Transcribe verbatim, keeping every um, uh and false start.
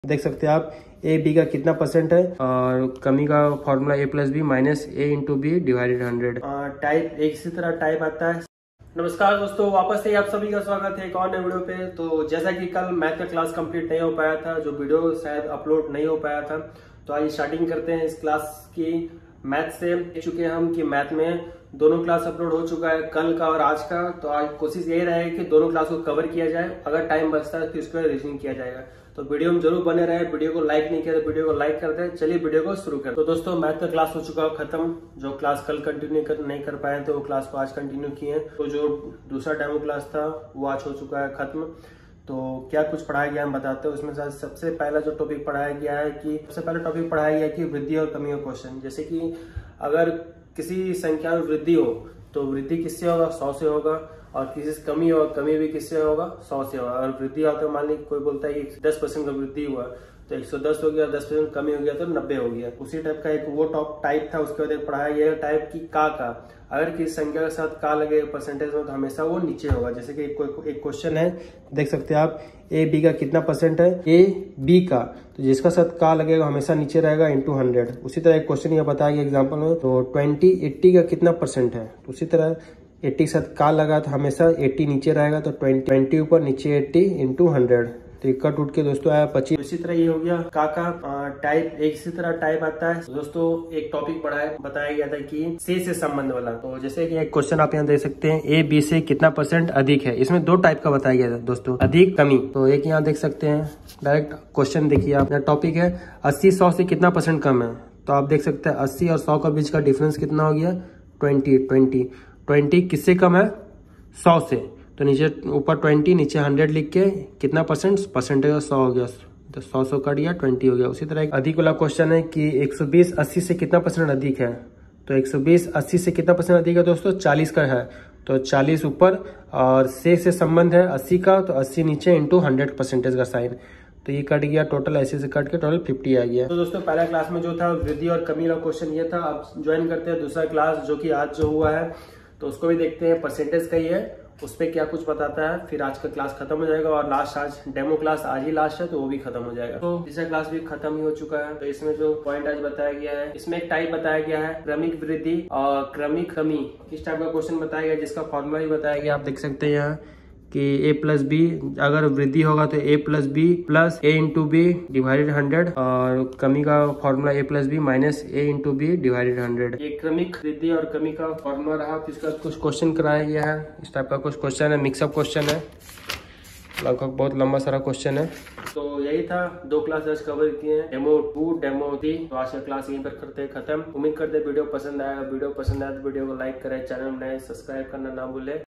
देख सकते हैं आप ए बी का कितना परसेंट है और कमी का formula A plus B minus A into B divided hundred. Type एक इसी तरह टाइप आता है। नमस्कार दोस्तों, वापस से आप सभी का स्वागत है एक और नए वीडियो पे। तो जैसा कि कल मैथ का क्लास कंप्लीट नहीं हो पाया था, जो वीडियो शायद अपलोड नहीं हो पाया था, तो आज स्टार्टिंग करते हैं इस क्लास की। मैथ से देख चुके हैं हम कि मैथ में दोनों क्लास अपलोड हो चुका है, कल का और आज का। तो आज कोशिश यही रहेगी कि दोनों क्लास को कवर किया जाए। अगर टाइम बचता है तो इसके बाद रीजनिंग किया जाएगा। तो वीडियो में जरूर बने रहे। वीडियो को लाइक नहीं किया तो वीडियो को लाइक कर दे। चलिए वीडियो को शुरू करते हैं। तो दोस्तों, मैथ का क्लास हो चुका है खत्म। जो क्लास कल कंटिन्यू कर नहीं कर पाए थे वो क्लास को आज कंटिन्यू किए। तो जो दूसरा डेमो क्लास था वो आज हो चुका है खत्म। तो क्या कुछ पढ़ाया गया हम बताते हैं। उसमें सबसे पहला जो टॉपिक पढ़ाया गया है कि सबसे पहला टॉपिक पढ़ाया गया है कि वृद्धि और कमी का क्वेश्चन। जैसे कि अगर किसी संख्या में वृद्धि हो तो वृद्धि किससे होगा? सौ से होगा। और किसी से कमी होगा, कमी भी किससे होगा? सौ से होगा। और वृद्धि होता है, मान लीजिए कोई बोलता है कि दस परसेंट का वृद्धि हुआ तो एक सौ दस हो गया, दस परसेंट कमी हो गया तो नब्बे हो गया। उसी टाइप का एक वो टॉप टाइप था। उसके बाद एक पढ़ाया गया टाइप की का का अगर किसी संख्या के साथ का लगे परसेंटेज में तो हमेशा वो नीचे होगा। जैसे कि एक क्वेश्चन है, देख सकते हैं आप, ए बी का कितना परसेंट है? ए बी का, तो जिसका साथ का लगेगा हमेशा नीचे रहेगा इंटू हंड्रेड। उसी तरह एक क्वेश्चन ये बताया गया एग्जाम्पल में, तो ट्वेंटी एट्टी का कितना परसेंट है? तो उसी तरह एट्टी के साथ का लगा तो हमेशा एट्टी नीचे रहेगा, तो ट्वेंटी ट्वेंटी ऊपर नीचे एट्टी इंटू हंड्रेड। तो इक्का टूट के दोस्तों आया पच्चीस। इसी तरह ये हो गया का का टाइप एक इसी तरह टाइप आता है। दोस्तों एक टॉपिक पढ़ा है, बताया गया था कि से से संबंध वाला। तो जैसे कि एक क्वेश्चन आप यहाँ देख सकते हैं, ए बी से कितना परसेंट अधिक है। इसमें दो टाइप का बताया गया था दोस्तों, अधिक कमी। तो एक यहाँ देख सकते हैं, डायरेक्ट क्वेश्चन देखिए आप। टॉपिक है अस्सी सौ से कितना परसेंट कम है। तो आप देख सकते हैं अस्सी और सौ का बीच का डिफरेंस कितना हो गया? ट्वेंटी ट्वेंटी ट्वेंटी किससे कम है? सौ से। तो नीचे ऊपर ट्वेंटी, नीचे हंड्रेड लिख के कितना परसेंट परसेंटेज सौ हो गया, तो सौ सौ कट गया, ट्वेंटी हो गया। उसी तरह एक अधिक वाला क्वेश्चन है कि एक सौ बीस अस्सी से कितना परसेंट अधिक है। तो एक सौ बीस अस्सी से कितना परसेंट अधिक है दोस्तों? चालीस का है। तो चालीस ऊपर और से से संबंध है अस्सी का, तो अस्सी नीचे इंटू हंड्रेड परसेंटेज का साइन। तो ये कट गया, टोटल ऐसे से कट के टोटल फिफ्टी आ गया। तो दोस्तों पहला क्लास में जो था वृद्धि और कमी का क्वेश्चन ये था। अब ज्वाइन करते हैं दूसरा क्लास जो कि आज जो हुआ है, तो उसको भी देखते हैं। परसेंटेज का ही है, उस पर क्या कुछ बताता है। फिर आज का क्लास खत्म हो जाएगा और लास्ट आज डेमो क्लास आज ही लास्ट है तो वो भी खत्म हो जाएगा। तो तीसरा क्लास भी खत्म ही हो चुका है। तो इसमें जो पॉइंट आज बताया गया है, इसमें एक टाइप बताया गया है क्रमिक वृद्धि और क्रमिक कमी। किस टाइप का क्वेश्चन बताया गया जिसका फॉर्मूला भी बताया गया। आप देख सकते हैं यहाँ कि a प्लस बी, अगर वृद्धि होगा तो a plus B plus A into B divided hundred. और कमी का formula a plus B minus A into B divided hundred. ये क्रमिक वृद्धि और कमी का फॉर्मूला रहा। तो इसका कुछ क्वेश्चन कराया गया है। इस टाइप का कुछ क्वेश्चन है, मिक्सअप क्वेश्चन है, लगभग बहुत लंबा सारा क्वेश्चन है। तो यही था, दो क्लास आज कवर किए हैं, डेमो टू डेमो थ्री। तो आज का क्लास यहीं पर करते हैं खत्म। उम्मीद करते हैं वीडियो पसंद आया। वीडियो पसंद आया तो वीडियो को लाइक करें, चैनल में नए सब्सक्राइब करना ना भूले।